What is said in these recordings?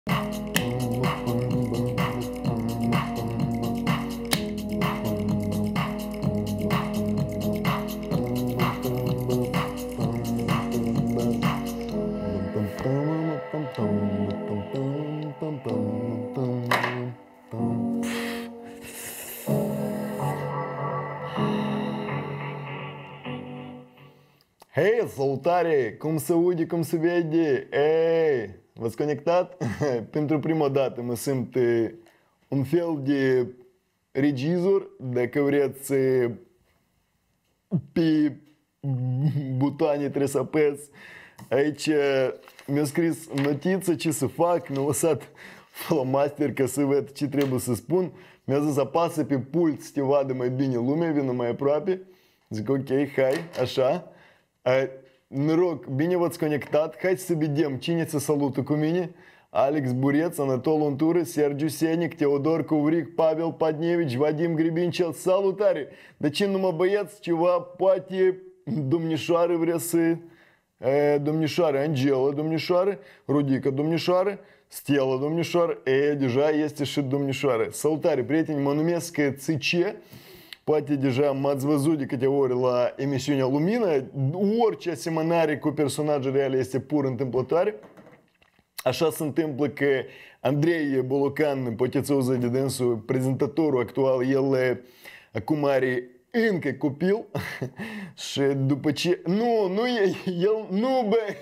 Hei, salutare! Cum se aude, cum se vede? Ei, v-ați conectat? Pentru prima dată mă simt un fel de regizor, dacă vreți, pe butoane trebuie să apăs. Aici mi-a scris notiță ce să fac, mi-a lăsat flamaster ca să văd ce trebuie să spun. Mi-a zis apasă pe pult să te vadă mai bine lumea, vină mai aproape. Zic ok, hai, așa. Noroc, bine v-ați conectat. Hai să vedem cine se salută cu mine. Alex Bureț, Anatol Untură, Sergiu Senic, Teodor Covric, Pavel Padnevici, Vadim Gribincel. Salutare! De ce numai băieți ceva? Poate domnișoară vrea să... Domnișoară Angela, domnișoară, Rudica, domnișoară, Stella, domnișoară. Deja este și domnișoară. Salutare, prieteni, mă numesc Țice. Poate deja m-ați văzut de câte ori la emisiunea Lumină. Orice asemănare cu personaje reale este pur întâmplătoare. Așa se întâmplă că Andrei Bolocan, puteți auzi de dânsul, prezentatorul actual, el acum are încă copil și după ce... El nu, bă!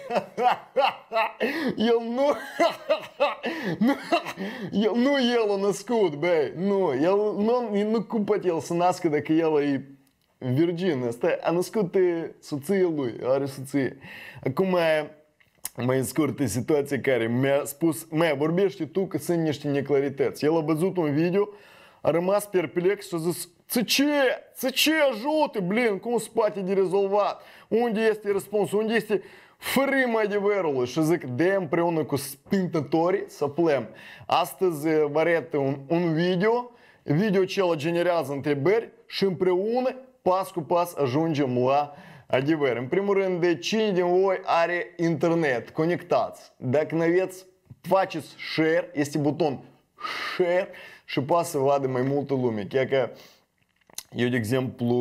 El a născut, bă! Nu cum poate el să nască dacă el e virgin. Asta a născut soția lui, are soție. Acum, mai scurtă situație care mi-a spus, vorbește tu că sunt niște neclarități. El a văzut un video, a rămas perplex și a zis, ce ajută, blin, cum se poate de rezolvat? Unde este răspunsul? Unde este fărâma adevărului? Și zic, de împreună cu spintătorii să aflăm. Astăzi vă arăt un video ce generează întrebări și împreună, pas cu pas, ajungem la adevăr. În primul rând, cine din voi are internet? Conectați. Dacă nu aveți, faceți share, este buton share și poate să vadă mai multă lume. Chiar că eu, de exemplu,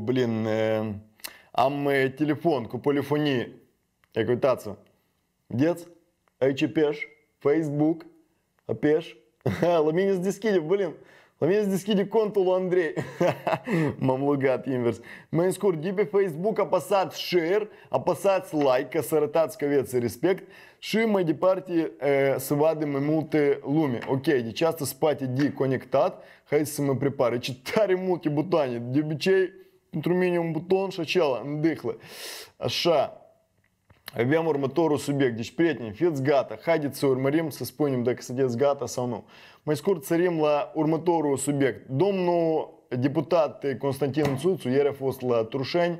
am telefon cu polifonie. Ia că uitați-vă. Vedeți? Aici apeși, Facebook, apeși. La mine se deschide, la mine se deschide contul lui Andrei. M-am logat invers. Mai scurt, de pe Facebook apăsați share, apăsați like ca să arătați că aveți respect și mai departe să vadă mai multe lume. Ok, deci asta se poate de conectat. Hai să mă prepare. Ce tare multe butoane. De obicei, pentru mine un buton și acela îndâhlă. Așa. Avem următorul subiect. Deci, prieteni, fiți gata. Haideți să urmărim, să spunem dacă sunteți gata sau nu. Mai scurt, sărim la următorul subiect. Domnul deputat Constantin Țuțu ieri a fost la Trușeni.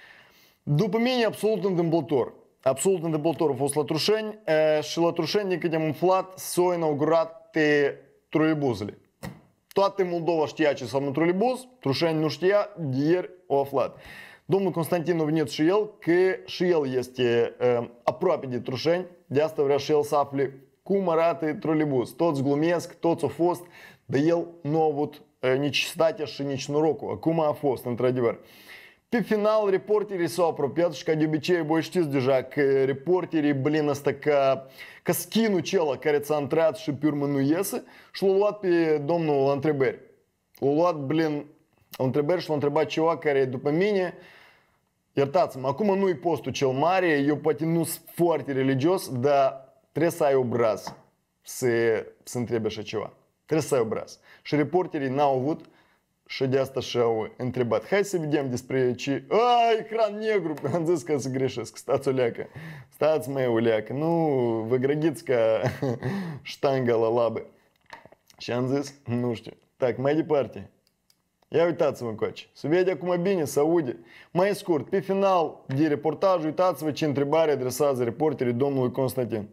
După mine, absolut întâmplător. Absolut întâmplător a fost la Trușeni și la Trușeni, din câte am aflat, s-au inaugurat troleibuzele. Toată Moldova știa ce înseamnă troleibuz, Trușeni nu știa, de ieri au aflat. Domnul Constantin a venit și el, că și el este aproape de Trușeni, de asta vrea și el să afle cum arată troleibuz. Toți glumesc, toți au fost, dar el nu a avut necesitatea și nici norocul. Acum a fost, într-adevăr. Pe final, reporterii s-au apropiat și ca de obicei, voi știți deja că reporterii, asta ca skinul acela care ți-a intrat și pe urmă nu iese și l-au luat pe domnul la întrebări. L-au luat, la întrebări și l-a întrebat ceva care, după mine, iertați-mă, acum nu-i postul cel mare, eu poate nu sunt foarte religios, dar trebuie să ai obraz să întrebi așa ceva. Trebuie să ai obraz. Și reporterii n-au avut și de asta și-au întrebat. Hai să vedem despre ce... Ecran negru! Am zis că să greșesc. Stați o leacă. Stați, măi, o leacă. Nu vă grăghiți ca ștanga la labă. Și am zis, nu știu. Так, mai departe. Ia uitați-vă încoace. Se vede acum bine, se aude. Mai scurt, pe final de reportaj, uitați-vă ce întrebare adresează reporterii domnului Constantin.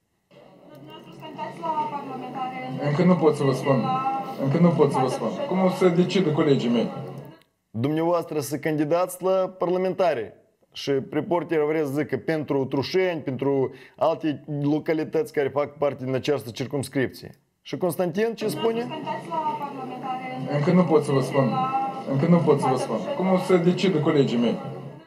Încă nu pot să vă spun. Încă nu pot să vă spun. Cum o să decidă colegii mei? Dumneavoastră să candidați la parlamentare. și reporterul vrea să zică pentru Trușeni, pentru alte localități care fac parte din această circumscripție. Și Constantin ce spune? Încă nu pot să vă spun. Încă nu pot să vă spun. Cum o să decide colegii mei?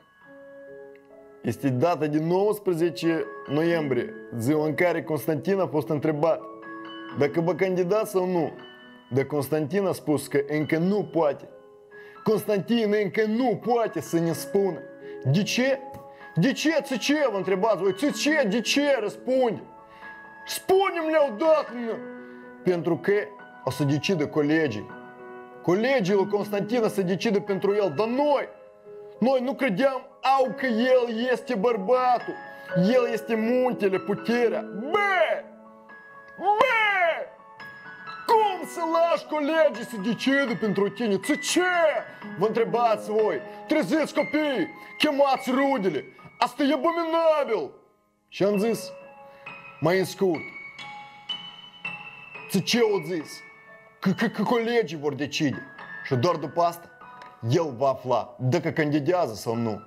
Este data de 19 noiembrie, ziua în care Constantin a fost întrebat dacă va candida sau nu. Dar Constantin a spus că încă nu poate. Constantin încă nu poate să ne spună. De ce? De ce? Ți ce? Vă întrebați voi. Ți ce? De ce? Răspunde. Spune-mi odată. Pentru că o să decidă colegii. Colegii lui Constantin o să decidă pentru el. Dar noi nu credeam că el este bărbatul. El este muntele, puterea. Bă! Cum să lași colegii să decidă pentru tine? Ți ce? Vă întrebați voi. Treziți copii, chemați rudele. Asta e abominabil. Și am zis, mai în scurt, ți ce au zis? Că colegii vor decide. Și doar după asta, el va afla dacă candidează sau nu.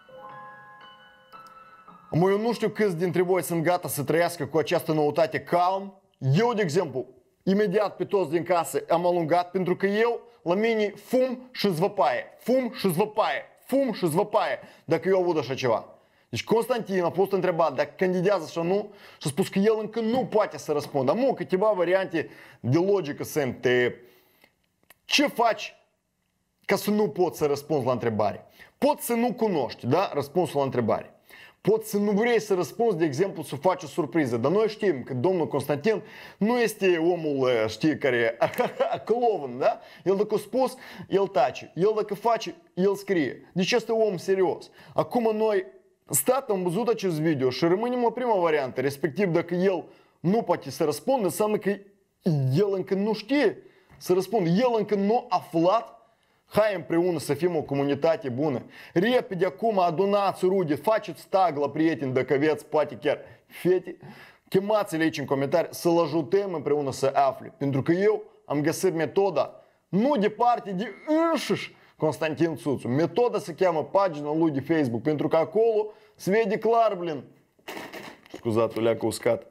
Eu nu știu câți dintre voi sunt gata să trăiască cu această noutate calm. Eu, de exemplu, imediat pe toți din casă am alungat pentru că la mine, fum și zvăpaie. Fum și zvăpaie. Fum și zvăpaie. Dacă eu aud așa ceva. Deci Constantin a fost întrebat dacă candidează sau nu și a spus că el încă nu poate să răspundă. Am câteva variante de logică sunt. Ce faci ca să nu poți să răspunzi la întrebare? Poți să nu cunoști, da, răspunsul la întrebare. Poți să nu vrei să răspunzi, de exemplu, să faci o surpriză. Dar noi știm că domnul Constantin nu este omul, știi, care clown, da? El dacă a spus, el tace. El dacă face, el scrie. Deci este om serios. Acum noi am văzut acest video și rămânem la prima variantă. Respectiv, dacă el nu poate să răspundă, înseamnă că el încă nu știe să răspundă. El încă nu a aflat. Hai împreună să fim o comunitate bună. Repede acum adunați rude, faceți tag la prieteni dacă aveți, poate chiar fete. Chemați-le aici în comentarii să-l ajutăm împreună să afle. Pentru că eu am găsit metoda nu departe de înșiși Constantin Țuțu. Metoda se cheamă pagina lui de Facebook. Pentru că acolo se vede clar, blin. Scuzați, o leacă uscat.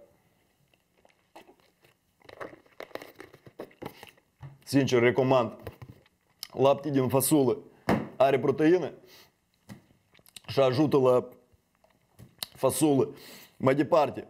Sincer, recomand. Lapte din fasulă are proteină și ajută la fasulă. Mai departe,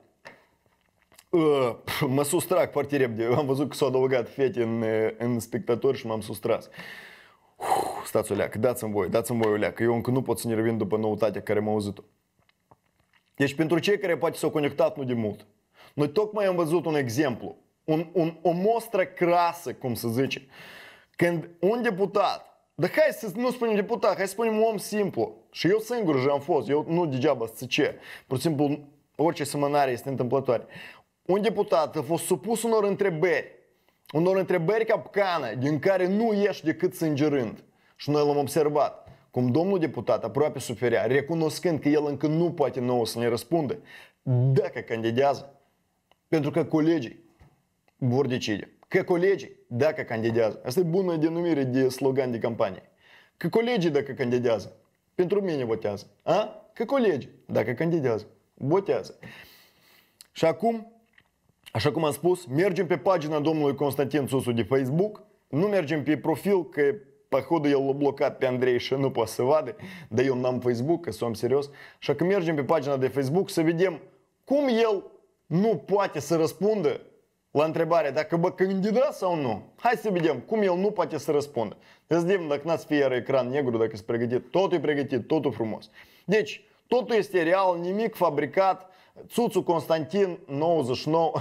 mă sustrag foarte repede. Am văzut că s-au adăugat fete în spectatori și m-am sustras. Stați o leacă, dați-mi voi o leacă. Eu încă nu pot să ne revin după noutatea care m-au auzit-o. Deci pentru cei care poate s-au conectat nu de mult, noi tocmai am văzut un exemplu, o mostră crasă, cum să zice. Când un deputat, dar hai să nu spunem deputat, hai să spunem om simplu. Și eu singur am fost, eu nu degeaba să ce. Pur și simplu, orice semănare este întâmplătoare. Un deputat a fost supus unor întrebări capcană, din care nu ieși decât sângerând. Și noi l-am observat. Cum domnul deputat aproape suferea, recunoscând că el încă nu poate nouă să ne răspundă dacă candidează. Pentru că colegii vor decide. Că colegii, dacă candidează. Asta e bună denumire de slogan de campanie. Că colegii, dacă candidează, pentru mine votează. Că colegii, dacă candidează, votează. Și acum, așa cum am spus, mergem pe pagina domnului Constantin Țuțu de Facebook. Nu mergem pe profil, că походу el l-a blocat pe Andrei și nu poate să vadă. Dar eu n-am Facebook, că sunt serios. Așa că mergem pe pagina de Facebook să vedem cum el nu poate să răspundă la întrebarea dacă bă candidat sau nu. Hai să vedem cum el nu poate să răspundă. Să vedem dacă n-ați fi iar ecran negru, dacă e pregătit. Totul e pregătit, totul frumos. Deci, totul este real, nimic fabricat. Țuțu Constantin 99.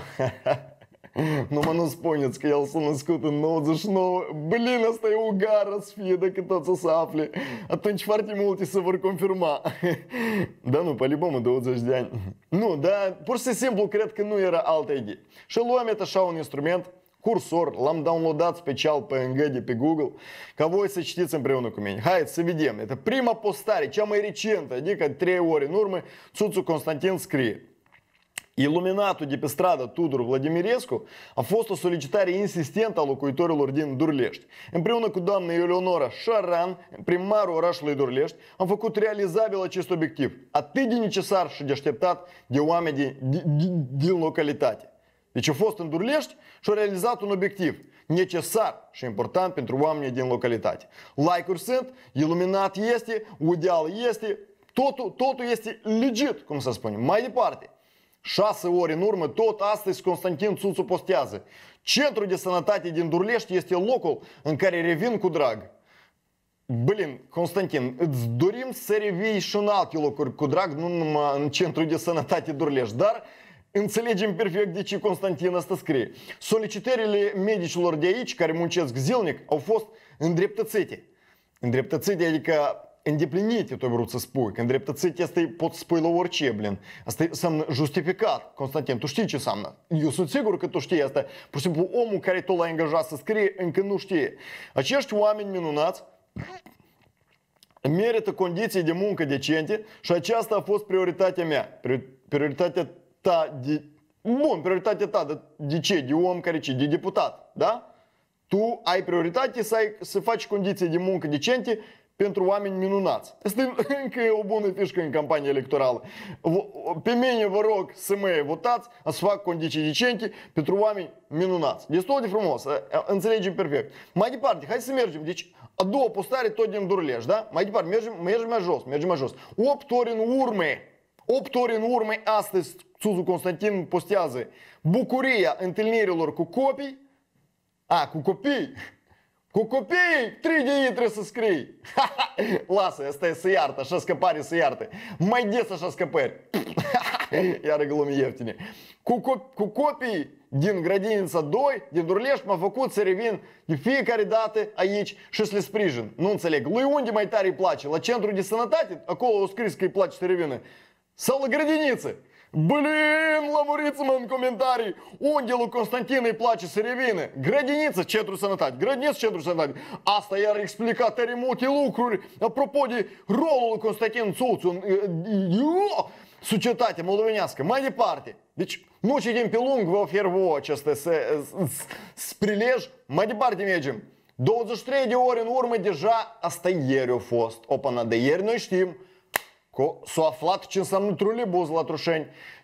Numai nu spuneți că el s-a născut în 99. Blin, asta e ugară să fie dacă toți o să afle. Atunci foarte multe se vor confirma. Da nu, по-любому 20 de ani. Nu, dar pur și simplu cred că nu era altă idee. Și luăm așa un instrument, cursor, l-am downloadat special pe PNG pe Google, ca voi să citiți împreună cu mine. Haideți să vedem. Это prima postare, cea mai recentă, adică 3 ore în urmă, Țuțu Constantin scrie: Iluminatul de pe stradă Tudor Vladimirescu a fost o solicitare insistentă a locuitorilor din Durlești. Împreună cu doamna Eleonora Șaran, primarul orașului Durlești, am făcut realizabil acest obiectiv, atât de necesar și de așteptat de oameni din localitate. Deci a fost în Durlești și a realizat un obiectiv necesar și important pentru oamenii din localitate. Like-uri sunt, iluminat este, udeal este, totul este legit, cum să spunem. Mai departe. 6 ore în urmă, tot astăzi Constantin Țuțu postează. Centrul de sănătate din Durlești este locul în care revin cu drag. Blin, Constantin, îți dorim să revii și în alte locuri cu drag, nu numai în Centrul de Sănătate Durlești, dar înțelegem perfect de ce Constantin asta scrie. Solicitările medicilor de aici, care muncesc zilnic, au fost îndreptățite. Îndreptățite, adică îndeplinite, tu ai vrut să spui. Că îndreptățite asta pot spui la orice, blin. Asta înseamnă justificat. Constantin, tu știi ce înseamnă? Eu sunt sigur că tu știi asta. Pur și simplu, omul care tu l-ai angajat să scrie încă nu știe. Acești oameni minunați merită condiții de muncă decente și aceasta a fost prioritatea mea. Prioritatea ta de... Bun, prioritatea ta de ce? De om care ce? De deputat, da? Tu ai prioritate să faci condiții de muncă decente pentru oameni minunați. Asta e încă o bună fișcă în campanie electorală. Pe mine vă rog să mă votați, să fac condiții decente pentru oameni minunați. Destul de frumos, înțelegem perfect. Mai departe, hai să mergem. Deci, a doua postare tot din Durlești, da? Mai departe, mergem mai jos. 8 ori în urmă. 8 ori în urmă, astăzi Țuțu Constantin postează bucuria întâlnirilor cu copii. Cu copii. Cu copiii, 3 de ei trebuie să scrii. Lasă, asta e să iartă, așa scăpare să iartă. Mai des așa scăpări. Iară glume ieftine. Cu copiii din grădinița 2, din Durlești, m-a făcut să revin de fiecare dată aici și să le sprijin. Nu înțeleg. Lui unde mai tare îi place? La centru de sănătate? Acolo o scris că îi place să revină. Sau la grădiniță? Blin, lămuriți-mă în comentarii unde lui Constantin îi place să revină. Grădiniță, centru sănătate. Grădiniță, centru sănătate. Asta i-ar explica tare multe lucruri apropo de rolul lui Constantin Țuțu în societatea moldovenească. Mai departe. Deci, nu citim pe lung, vă ofer vouă acest prilej. Mai departe mergem. 23 de ore în urmă deja, asta ieri a fost. Până de ieri noi știm. S-a aflat ce înseamnă trolebuz la Trușeni.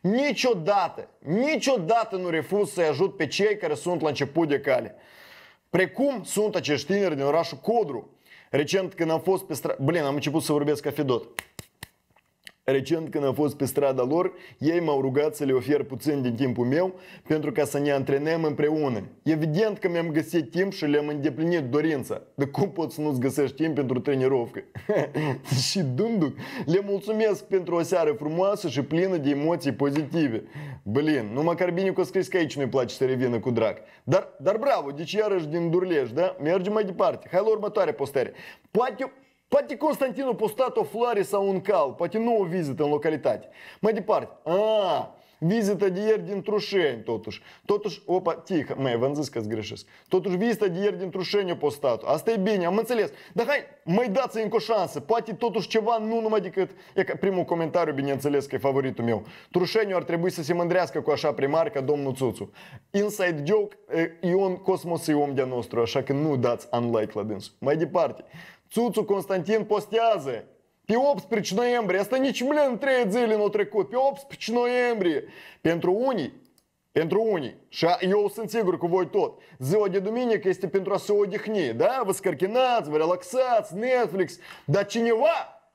Niciodată nu refuz să-i ajut pe cei care sunt la început de cale. Precum sunt acești tineri din orașul Codru. Recent când am fost pe stradă... am început să vorbesc ca Fedot. Recent când am fost pe strada lor, ei m-au rugat să le ofer puțin din timpul meu pentru ca să ne antrenăm împreună. Evident că mi-am găsit timp și le-am îndeplinit dorința. Dar cum poți să nu-ți găsești timp pentru trenirovcă? Și dunduc, le mulțumesc pentru o seară frumoasă și plină de emoții pozitive. Nu măcar bine că o scris că aici nu-i place să revină cu drag. Dar bravo, deci iarăși din Durlești, da? Mergem mai departe. Hai la următoarea postare. Poate Constantin a postat o floare sau un cal, poate nu o vizită în localitate. Mai departe. Vizită de ieri din Trușeni, totuși, tihă, v-am zis că-ți greșesc. Totuși, vizita de ieri din Trușeni a postat. Asta e bine, am înțeles. Dar hai, mai dați încă o șansă. Poate totuși ceva, nu numai decât... E ca primul comentariu, bineînțeles, că e favoritul meu. Trușeniu ar trebui să se mândrească cu așa primar ca domnul Țuțu. Inside joke, Ion Cosmos e om de-a nostru, așa că nu dați unlike la dânsul. Mai departe. Țuțu Constantin postează pe 18 noiembrie, asta nici 3 zile nu trecut, pe 18 noiembrie, pentru unii, și eu sunt sigur că voi tot, ziua de duminică este pentru a se odihni, da? Vă scărchinați, vă relaxați, Netflix, dar cineva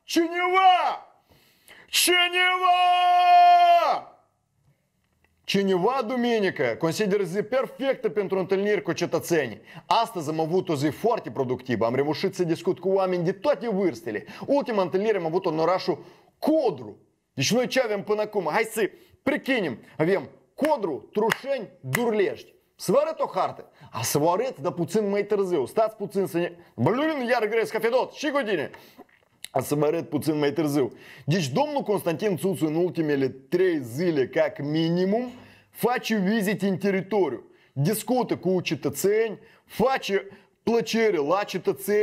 duminică consideră zi perfectă pentru întâlniri cu cetățenii. Astăzi am avut o zi foarte productivă. Am reușit să discut cu oameni de toate vârstele. Ultima întâlnire am avut în orașul Codru. Deci noi ce avem până acum? Hai să prechinim. Avem Codru, Trușeni, Durlești. Să vă arăt o hartă. Să vă arăt, dar puțin mai târziu. Stați puțin să ne... Iar gresc ca Fedot. Și cu tine. Să vă arăt puțin mai târziu. Deci domnul Constantin Țuțu în ultimele 3 zile, ca minimum, face vizite în teritoriu. Discută cu cetățeni, face plăcere la cetățeni,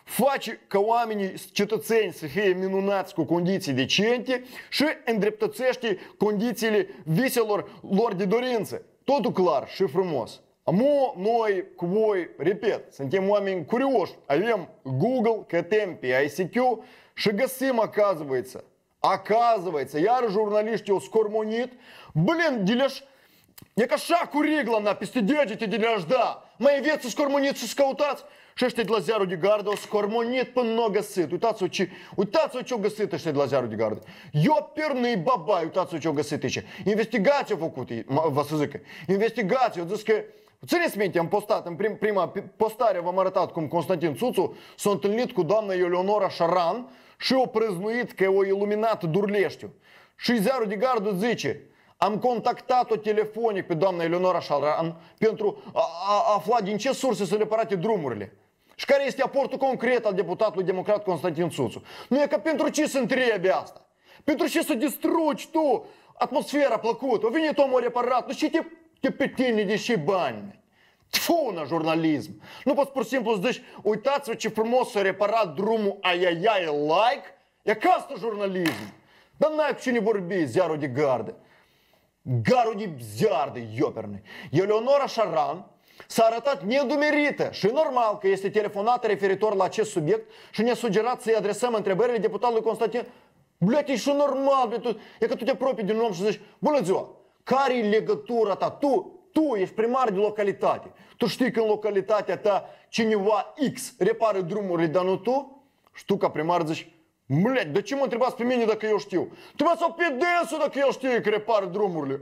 face ca oamenii cetățeni să fie minunați cu condiții decente și îndreptățește condițiile viselor lor de dorință. Totul clar și frumos. Noi cu voi, repet, suntem oameni curioși, avem Google, cătem pe ICQ și găsim, оказывается, iar jurnaliștii au scormonit, e ca așa cu rigla na peste degete de le-aș da. Mai aveți să scormoniți și să căutați? Și ăștia de la Ziarul de Gardă au scormonit până nu au găsit. Uitați-vă ce-au găsit ăștia de la Ziarul de Gardă. Eu pernă-i babai, uitați-vă ce-au găsit aici. Investigație au făcut, vă să zic. Investigație, au zis că țineți minte, am postat, în prima postare v-am arătat cum Constantin Țuțu s-a întâlnit cu doamna Eleonora Șaran și o prăznuit că o iluminat Durleștiu. Și Ziarul de Gardă zice, am contactat-o telefonic pe doamna Eleonora Șaran pentru a afla din ce surse sunt reparate drumurile. Și care este aportul concret al deputatului democrat Constantin Țuțu. Nu e că pentru ce să întrebi asta? Pentru ce să distrugi tu atmosfera plăcută? A venit omul reparat, nu știi te pe tine de și bani. Tfu na jurnalism. Nu poți pur și simplu să zici, uitați-vă ce frumos s-a reparat drumul, ai like. E ca asta jurnalism. Dar n-ai cu cine vorbi, Ziarul de Gardă. Garul de ziar de ioperne. Eleonora Șaran s-a arătat nedumerită și normal că este telefonată referitor la acest subiect și ne-a sugerat să-i adresăm întrebările deputatului Constantin. Blăte, e și normal, e că tu te apropii din om și zici, bună ziua, care e legătura ta? Tu ești primar de localitate. Tu știi că în localitatea ta cineva X repară drumurile, dar nu tu? Și tu ca primar zici, blăte, de ce mă întrebați pe mine dacă eu știu? Trebuie să pe dânsul dacă el știe că repară drumurile.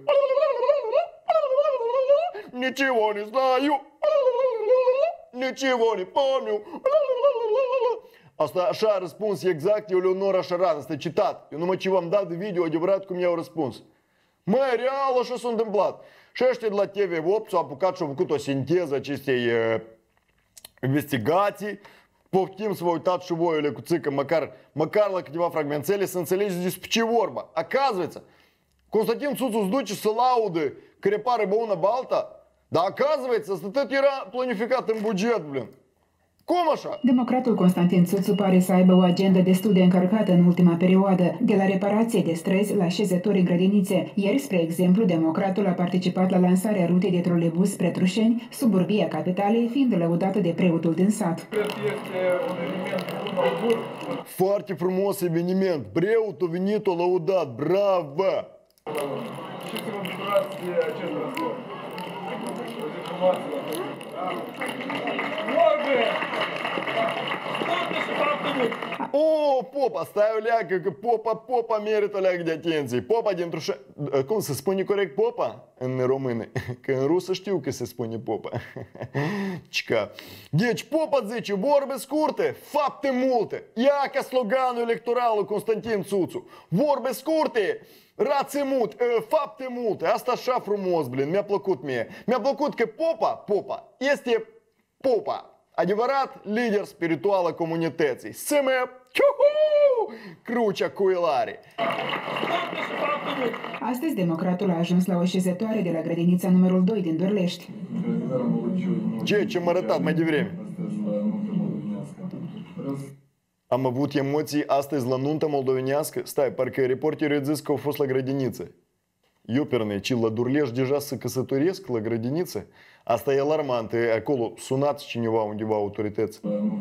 Ничего не знаю. Nicivo не помню. Asta așa a răspuns exact Eleonora Șaran. Asta e citat. Eu numai ce v-am dat de video adevărat cum i-au răspuns. Mai real așa s-a întâmplat. Și ăștia de la TV8 s-au apucat și au făcut o sinteză acestei investigații. Poftim să vă uitați și voi, lecuțică, măcar la câteva fragmentele să înțelegeți despre ce vorba. Оказывается, Constantin Țuțu îți duce să laudă că repară bă una balta, dar оказывается, asta tot era planificat în buget, blin. Cum așa? Democratul Constantin Țuțu pare să aibă o agendă destul de încărcată în ultima perioadă, de la reparație de străzi la șezători în grădinițe. Ieri, spre exemplu, democratul a participat la lansarea rutei de trolebus spre Trușeni, suburbia capitalei, fiind lăudată de preotul din sat. Foarte frumos eveniment. Preotul venit, o lăudat. Bravo! O, popa, stai o leacă, că popa merită o leacă de atenție. Popa din Trușeni, cum se spune corect popa în română? Că în rusă știu că se spune popa. Cica. Deci popa zice, vorbe scurte, fapte multe. Ia ca sloganul electoral lui Constantin Țuțu. Vorbe scurte, rațe multe, fapte multe. Asta așa frumos, blin, mi-a plăcut mie. Mi-a plăcut că popa este popa. Adevărat lider spiritual al comunității. Sime, crucea cuilare. Astăzi, democratul a ajuns la o șezătoare de la grădinița numărul 2 din Dorlești. Ce m-a arătat mai devreme. Am avut emoții astăzi la nuntă moldovenească. Stai, parcă reporterul a zis că au fost la grădiniță. Ioperne, ci la Durlești deja se căsătoresc la grădiniță? Asta e alarmant. Acolo sunați cineva undeva autorități.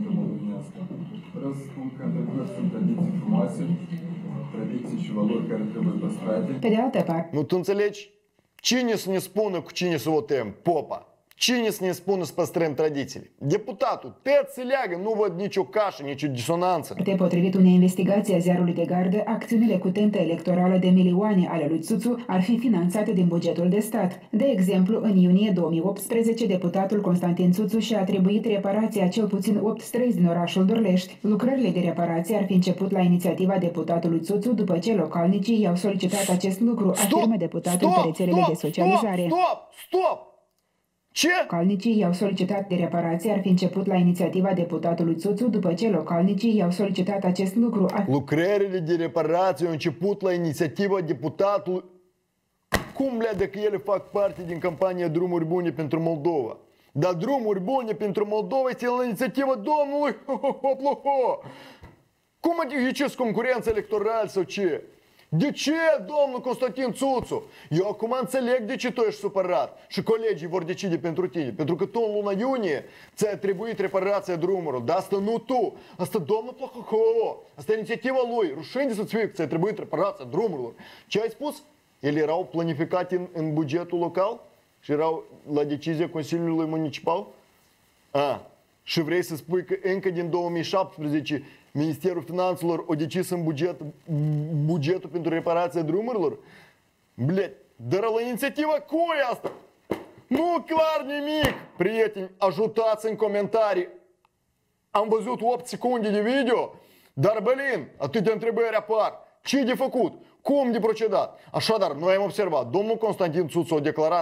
Pe de altă parte, Nu, tu înțelegi? Cine să ne spună cu cine să votăm? Popa. Cine să ne spună să păstrăm tradițiile? Deputatul. Tăt se leagă, nu văd nicio cașă, nicio disonanță. potrivit unei investigații a Ziarului de Gardă, acțiunile cu tentă electorală de milioane ale lui Țuțu ar fi finanțate din bugetul de stat. De exemplu, în iunie 2018, deputatul Constantin Țuțu și-a atribuit reparația cel puțin 8 străzi din orașul Dorlești. Lucrările de reparație ar fi început la inițiativa deputatului Țuțu după ce localnicii i-au solicitat acest lucru, afirmă deputatul pe rețelele de socializare. Stop! Ce? Localnicii i-au solicitat de reparație ar fi început la inițiativa deputatului Țuțu după ce localnicii i-au solicitat acest lucru. Lucrările de reparație au început la inițiativa deputatului. Cum le că ele fac parte din campania Drumuri Bune pentru Moldova? Dar drumuri bune pentru Moldova este la inițiativa domnului Hoploho. Cum adică ce concurență electorală sau ce? De ce, domnul Constantin Țuțu? Eu acum înțeleg de ce tu ești supărat și colegii vor decide pentru tine. Pentru că tu în luna iunie ți-a trebuit reparația drumurilor. Dar asta nu tu, asta domnul Plohoho. Asta e inițiativa lui. Rușine să-ți fie că ți-a trebuit reparația drumurilor. Ce ai spus? Ele erau planificate în bugetul local și erau la decizia Consiliului Municipal? Și vrei să spui că încă din 2017 Ministerul Finanțelor a decis în bugetul pentru reparația drumurilor? Bled, dar la inițiativa cui asta? Nu clar nimic! Prieteni, ajutați în comentarii. Am văzut 8 secunde de video, dar blin, atâtea întrebări apar. Ce de făcut? Cum de procedat? Așadar, noi am observat, domnul Constantin Țuțu a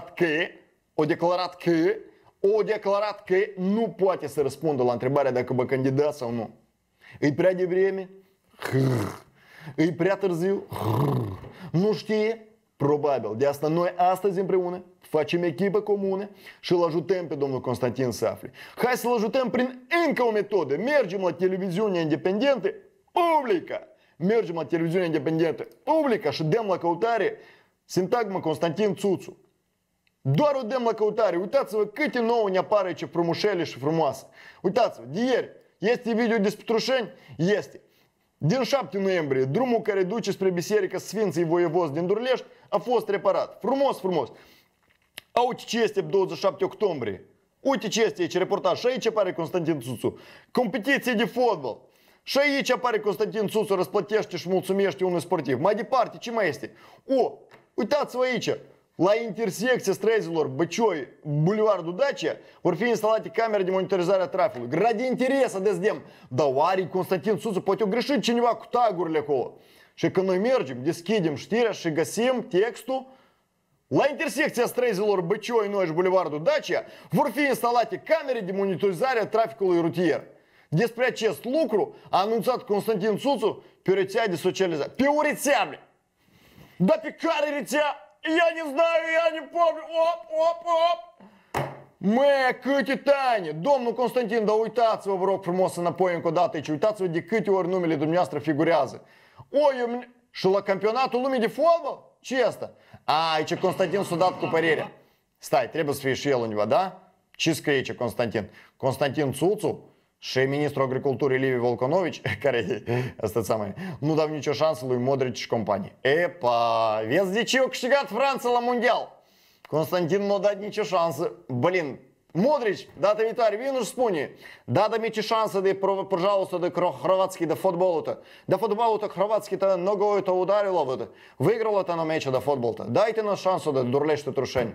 declarat că nu poate să răspundă la întrebarea dacă va candida sau nu. E prea devreme? E prea târziu? Nu știe? Probabil. De asta noi astăzi împreună facem echipă comună și îl ajutăm pe domnul Constantin să afle. Hai să-l ajutăm prin încă o metodă. Mergem la televiziunea independentă publică. Mergem la televiziunea independentă publică și dăm la căutare sintagma Constantin Țuțu. Doar o dăm la căutare. Uitați-vă câte nouă ne apare ce frumușele și frumoase. Uitați-vă, de ieri este video despre Trușeni? Este. Din 7 noiembrie, drumul care duce spre Biserica Sfinții Voievozi din Durlești a fost reparat. Frumos, frumos. A, uite ce este 27 octombrie. Uite ce este aici reportaj. Și aici apare Constantin Țuțu. Competiție de fotbal. Și aici apare Constantin Țuțu, răsplătește și mulțumește unui sportiv. Mai departe, ce mai este? O, uitați-vă aici. La intersecția străzilor Băcioi, Bulevardul Dacia, vor fi instalate camere de monitorizare a traficului. Grad interes adesdem. Dar oare Constantin Țuțu poate o greșit cineva cu tagurile acolo? Și când noi mergem, deschidem știrea și găsim textul. La intersecția străzilor Băcioi, Noi și Bulevardul Dacia vor fi instalate camere de monitorizare a traficului rutier. Despre acest lucru a anunțat Constantin Țuțu pe rețea de socializare. Pe o rețea, bine. Dar pe care rețea? Я не знаю, я не помню. Оп. Măi, câte tani! Domnul Constantin, dar uitați-vă, vă rog frumos, înapoi încă o dată aici. Uitați-vă de câte ori numele dumneavoastră figurează. Și la campionatul lumii de fotbal? Ce e asta? Aici Constantin s-a dat cu părerea. Stai, trebuie să fie și el undeva, da? Ce scrie aici Constantin? Constantin Țuțu și ministrul agriculturii Liviu Volconovici, care nu dau nicio șansă lui Modric și companie. Epa, vezi de ce a câștigat Franța la mondial? Constantin nu a dat nicio șansă. Blin, Modric, data viitoare, vine și spune, dada mi șansă de, пожалуйста, de хорватский, de футбол-то. De футбол-то хорватский-то ногой-то ударило, выиграло-то на мяче, de футбол-то. Дайте нам шансу, de Durlești Trușeni.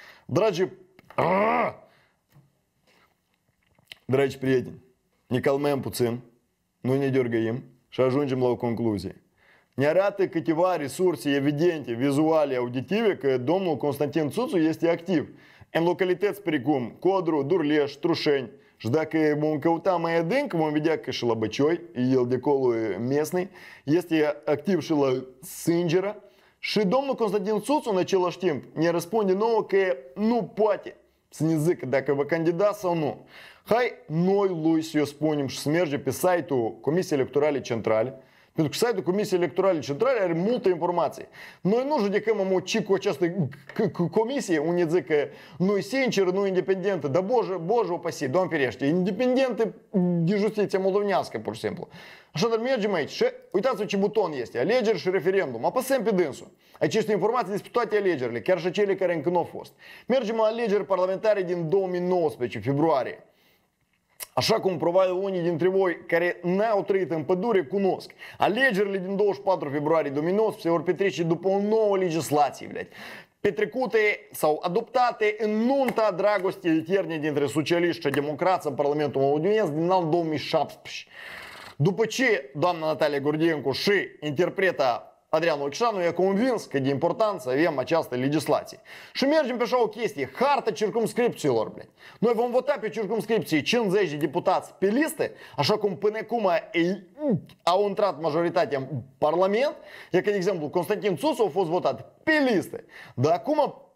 Dragi prieteni, ne calmăm puțin, nu ne dărgăim și ajungem la o concluzie. Ne arată câteva resurse evidente, vizuale, auditive că domnul Constantin Țuțu este activ în localități precum Codru, Durlești, Trușeni. Și dacă vom căuta mai adânc, vom vedea că și la Băcioi, el de acolo местный, este activ și la Sângera. Și domnul Constantin Țuțu în același timp ne răspunde nouă că nu poate să ne zică dacă va candida sau nu. Hai noi lui să-i spunem și să mergem pe site-ul Comisiei Electorale Centrale, pentru că site-ul Comisiei Electorale Centrale are multă informație. Noi nu judecăm ce cu această comisie, unii zic că nu e sinceră, nu e independentă, dar Boże opasi, Doamne ferește, independentă de justiția moldovenească, pur și simplu. Așadar, mergem aici și uitați-vă ce buton este, alegeri și referendum, apăsăm pe dânsul. Aici este informații despre toate alegerile, chiar și cele care încă nu au fost. Mergem la alegeri parlamentare din 2019, februarie. Așa cum probabil unii dintre voi care n-au trăit în pădure cunosc. Alegerile din 24 februarie 2019 se vor petrece după o nouă legislație, blядь, petrecute sau adoptate în nunta dragostei eterne dintre socialiști și democrați în Parlamentul moldovenesc din anul 2017. După ce doamna Natalia Gordienko și interpreta Adrian Olexanu i-a convins că de important să avem această legislație. Și mergem pe așa o chestie, harta circumscripțiilor. Noi vom vota pe circumscripții 50 de deputați pe listă, așa cum până acum au intrat majoritatea în Parlament, e că, de exemplu, Constantin Țuțu a fost votat pe listă. Dar acum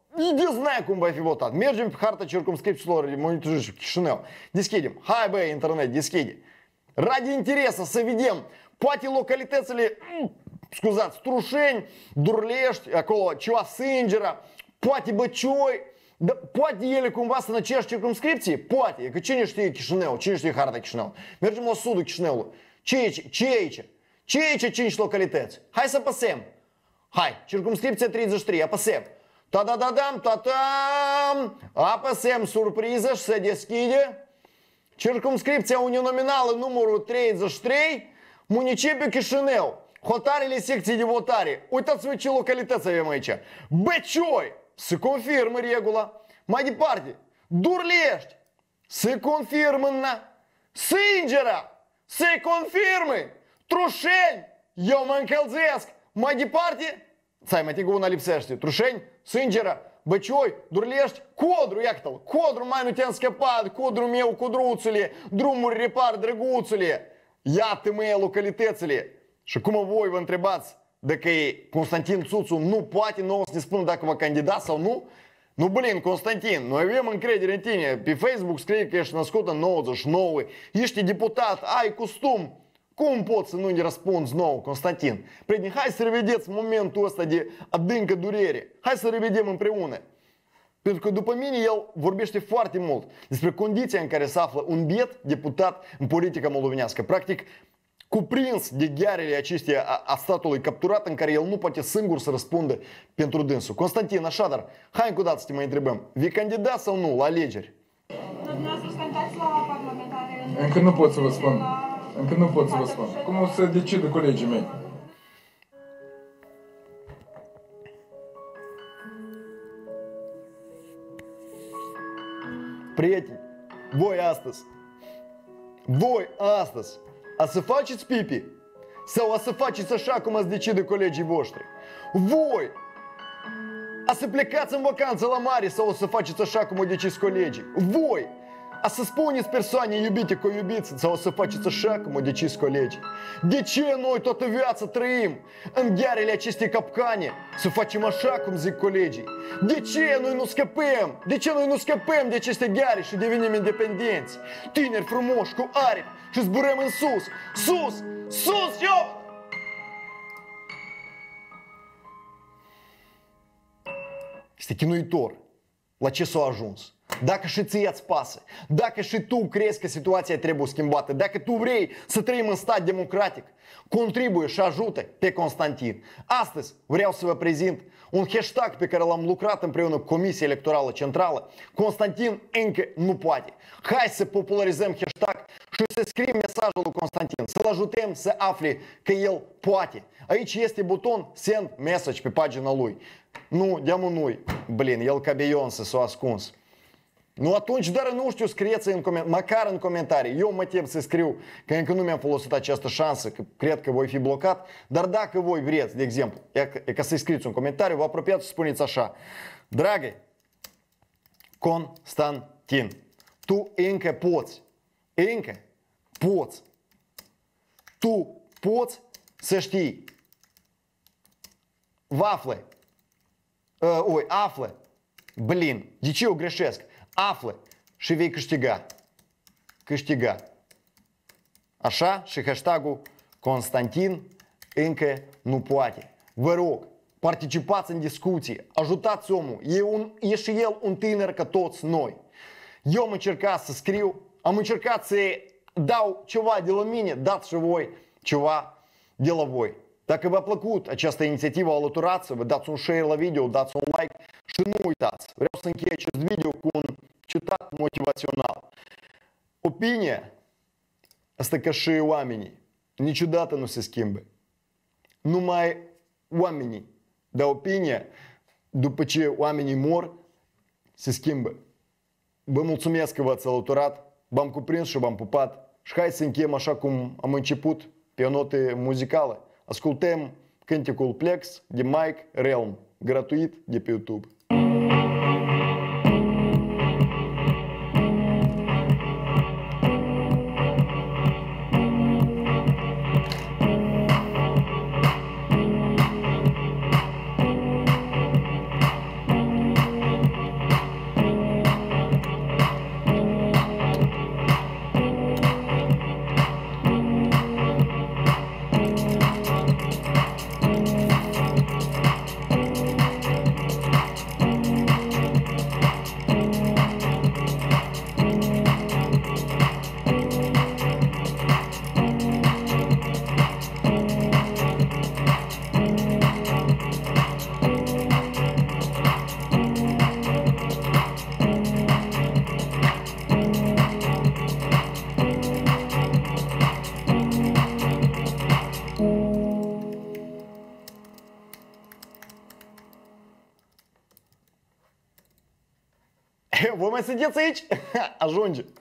Iди знай cum va fi votat. Mergem pe harta circumscripțiilor, monitorizăm Chișinău. Deschidem. Hai băi, internet, deschide. Ради интереса să vedem. Poate localitățile, scuzați, Trușeni, Durlești, acolo ceva Sângera, poate Băcioi, da, poate ele cumva sunt în aceeași circumscripție? Poate. Că cine știe Chișinău? Cine știe harta Chișinău? Mergem la sudul Chișinăului. Ce e aici? Ce e aici 5 localități? Hai să apăsem. Hai, circumscripția 33, apăsem. Ta-da-da-dam, ta-tam! Apăsem surpriză și se deschide. Circumscripția uninominală numărul 33, municipiul Chișinău. Hotarele secții de votare. Uitați-vă ce localități avem aici. Băcioi, se confirmă regula. Mai departe, Durlești, se confirmă, Sângera, se confirmă. Trușeni, eu mă încălzesc. Mai departe, stai, mai tigă una lipsește. Trușeni, Sângera, Băcioi, Durlești, Codru, iată-l. Codru, mai nu te-am scăpat, Codru meu, Codruțule, drumuri repar, drăguțule. Iată-mă localitățile. Și cum voi vă întrebați dacă Constantin Țuțu nu poate nouă să ne spună dacă va candida sau nu? Nu, blin, Constantin, noi avem încredere în tine. Pe Facebook scrie că ești născut în 99, ești deputat, ai costum. Cum poți să nu ne răspunzi nou, Constantin? Prieteni, hai să revedeți momentul ăsta de adâncă durere. Hai să revedem împreună. Pentru că după mine el vorbește foarte mult despre condiția în care se află un biet deputat în politica moldovenească. Practic, cuprins de ghearele acestea a statului capturat în care el nu poate singur să răspundă pentru dânsul. Constantin, așadar, hai încă o dată să te mai întrebăm. Vei candida sau nu la alegeri? Dumneavoastră candidați la parlamentare? Încă nu pot să vă spun. Încă nu pot să vă spun. Cum o să decidă colegii mei? Prieteni, voi astăzi, a să faceți pipi sau a să faceți așa cum ați decide colegii voștri? Voi a să plecați în vacanță la mare sau o să faceți așa cum o decis colegii? Voi a să spuneți persoane iubite că o iubiți sau o să faceți așa cum o decis colegii? De ce noi toată viața trăim în ghearele acestei capcane? Să facem așa cum zic colegii? De ce noi nu scăpăm? De ce noi nu scăpăm de aceste gheare și devenim independenți? Tineri frumoși cu aripi și zburăm în sus. Sus! Sus! Eu! Este chinuitor la ce s-a ajuns. Dacă și ție îți pasă, dacă și tu crezi că situația trebuie schimbată, dacă tu vrei să trăim în stat democratic, contribuie și ajută pe Constantin. Astăzi vreau să vă prezint un hashtag pe care l-am lucrat împreună cu Comisia Electorală Centrală. Constantin încă nu poate. Hai să popularizăm hashtag și să scriem mesajul lui Constantin, să-l ajutăm să afle că el poate. Aici este buton Send Message pe pagina lui. Nu, de amânui, blin, el ca Beyoncé s-a ascuns. Nu, atunci, dar nu știu, scrieți măcar în comentarii. Eu mă tem să scriu că încă nu mi-am folosit această șansă, că cred că voi fi blocat. Dar dacă voi vreți, de exemplu, e ca să scrieți un comentariu, vă apropiați și spuneți așa: dragă Constantin, tu încă poți, tu poți să știi, află, blin, de ce eu greșesc? Află și vei câștiga. Așa și hashtagul Constantin încă nu poate. Vă rog, participați în discuție, ajutați omul, e și el un tânăr ca toți noi. Eu am încercat să scriu, am încercat să dau ceva de la mine, dați și voi ceva de la voi. Dacă v-a plăcut această inițiativă, alăturați-vă, dați un share la video, dați un like și nu uitați, vreau să închei acest video cu un citat motivațional. Opinia, asta ca și oamenii, niciodată nu se schimbă. Numai oamenii, dar opinia, după ce oamenii mor, se schimbă. Vă mulțumesc că v-ați alăturat, v-am cuprins și v-am pupat și hai să încheiem așa cum am început, pe o notă muzicală. Ascultăm cântecul Plex de Mike Realm, gratuit de pe YouTube. Voi mai sunteți aici? Ajunge.